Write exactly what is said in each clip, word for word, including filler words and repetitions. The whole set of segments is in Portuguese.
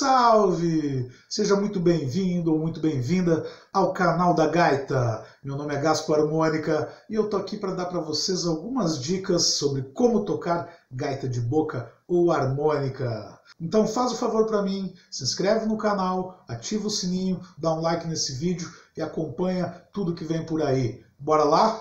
salve! Seja muito bem-vindo ou muito bem-vinda ao canal da Gaita. Meu nome é Gaspo Harmônica e eu tô aqui para dar para vocês algumas dicas sobre como tocar gaita de boca ou harmônica. Então faz o favor para mim, se inscreve no canal, ativa o sininho, dá um like nesse vídeo e acompanha tudo que vem por aí. Bora lá?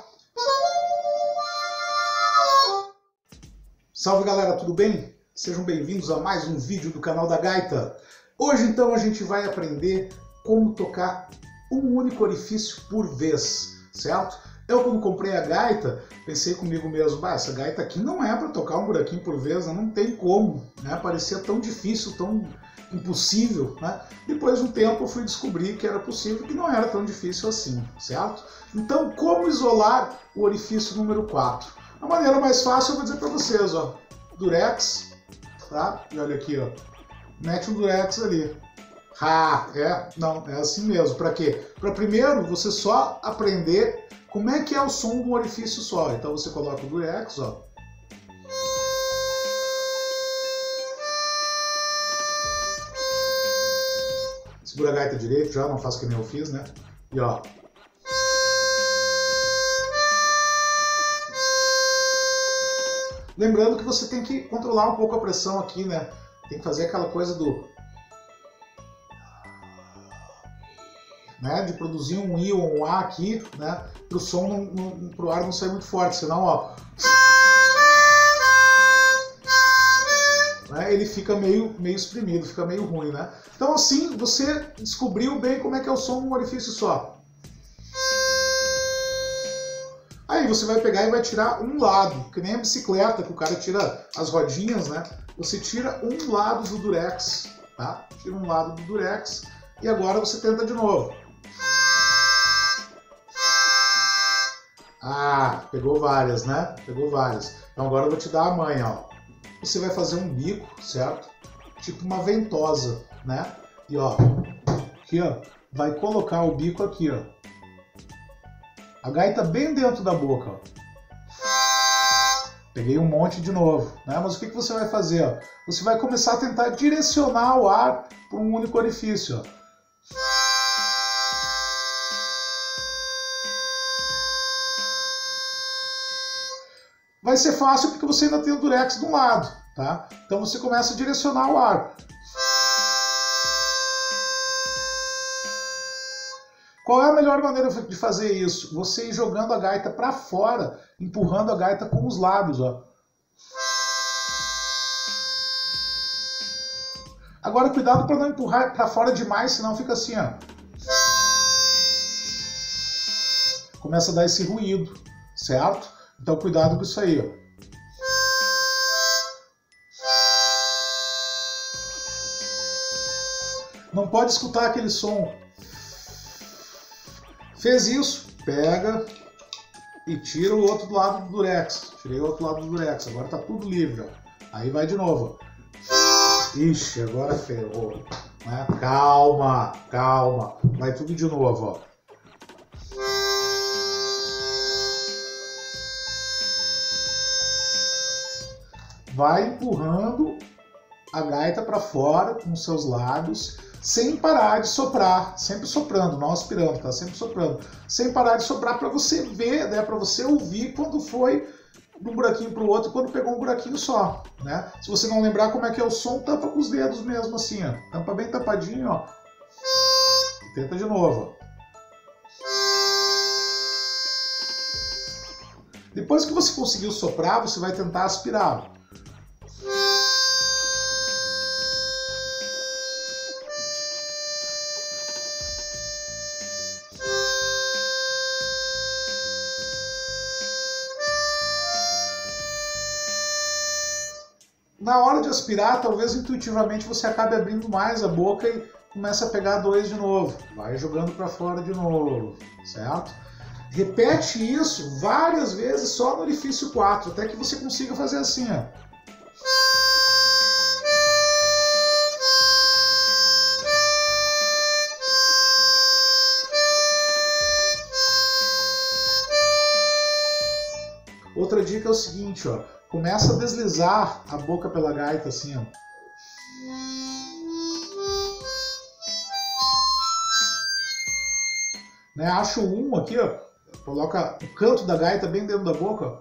Salve galera, tudo bem? Sejam bem-vindos a mais um vídeo do canal da Gaita. Hoje então a gente vai aprender como tocar um único orifício por vez, certo? Eu quando comprei a gaita, pensei comigo mesmo, bah, essa gaita aqui não é para tocar um buraquinho por vez, né? Não tem como, né? Parecia tão difícil, tão impossível, né? Depois de um tempo eu fui descobrir que era possível, que não era tão difícil assim, certo? Então como isolar o orifício número quatro? A maneira mais fácil eu vou dizer para vocês, ó, Durex, tá? E olha aqui, ó, mete um Durex ali. Ah, é? Não, é assim mesmo. Para quê? Para primeiro você só aprender como é que é o som de um orifício só. Então você coloca o Durex, ó. Segura a gaita direito já, não faço que nem eu fiz, né? E ó. Lembrando que você tem que controlar um pouco a pressão aqui, né? Tem que fazer aquela coisa do... né? De produzir um I ou um A aqui, né? Para o som, não, não, pro ar não sair muito forte, senão, ó... né? Ele fica meio, meio espremido, fica meio ruim, né? Então assim, você descobriu bem como é que é o som de um orifício só. Aí você vai pegar e vai tirar um lado, que nem a bicicleta, que o cara tira as rodinhas, né? Você tira um lado do Durex, tá? Tira um lado do Durex e agora você tenta de novo. Ah, pegou várias, né? Pegou várias. Então agora eu vou te dar a manha, ó. Você vai fazer um bico, certo? Tipo uma ventosa, né? E ó, aqui ó, vai colocar o bico aqui, ó. A gaita bem dentro da boca, ó. Peguei um monte de novo, né? Mas o que, que você vai fazer, ó? Você vai começar a tentar direcionar o ar para um único orifício, ó. Vai ser fácil porque você ainda tem o Durex de um lado, tá? Então você começa a direcionar o ar. Qual é a melhor maneira de fazer isso? Você ir jogando a gaita para fora, empurrando a gaita com os lábios, ó. Agora cuidado para não empurrar para fora demais, senão fica assim, ó. Começa a dar esse ruído, certo? Então cuidado com isso aí, ó. Não pode escutar aquele som. Fez isso, pega e tira o outro lado do Durex. Tirei o outro lado do Durex, agora tá tudo livre, ó. Aí vai de novo, ó. Ixi, agora ferrou, né? Calma, calma. Vai tudo de novo, ó. Vai empurrando a gaita para fora com os seus lábios, sem parar de soprar, sempre soprando, não aspirando, tá? Sempre soprando, sem parar de soprar para você ver, né? Para você ouvir quando foi de um buraquinho para o outro, quando pegou um buraquinho só, né? Se você não lembrar como é que é o som, tampa com os dedos mesmo assim, ó. Tampa bem tapadinho, ó. E tenta de novo, ó. Depois que você conseguiu soprar, você vai tentar aspirar. Na hora de aspirar, talvez intuitivamente você acabe abrindo mais a boca e comece a pegar dois de novo. Vai jogando para fora de novo, certo? Repete isso várias vezes só no orifício quatro, até que você consiga fazer assim, ó. Outra dica é o seguinte, ó. Começa a deslizar a boca pela gaita assim, ó. né? Acha o um aqui, ó, coloca o canto da gaita bem dentro da boca, ó,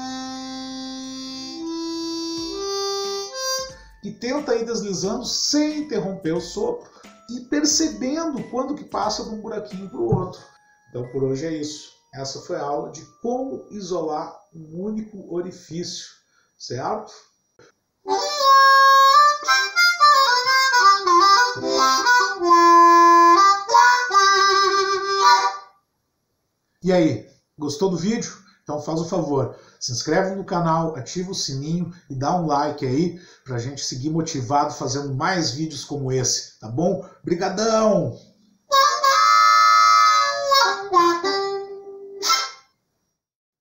e tenta ir deslizando sem interromper o sopro e percebendo quando que passa de um buraquinho para o outro. Então por hoje é isso. Essa foi a aula de como isolar um único orifício, certo? E aí, gostou do vídeo? Então faz o favor, se inscreve no canal, ativa o sininho e dá um like aí pra gente seguir motivado fazendo mais vídeos como esse, tá bom? Brigadão!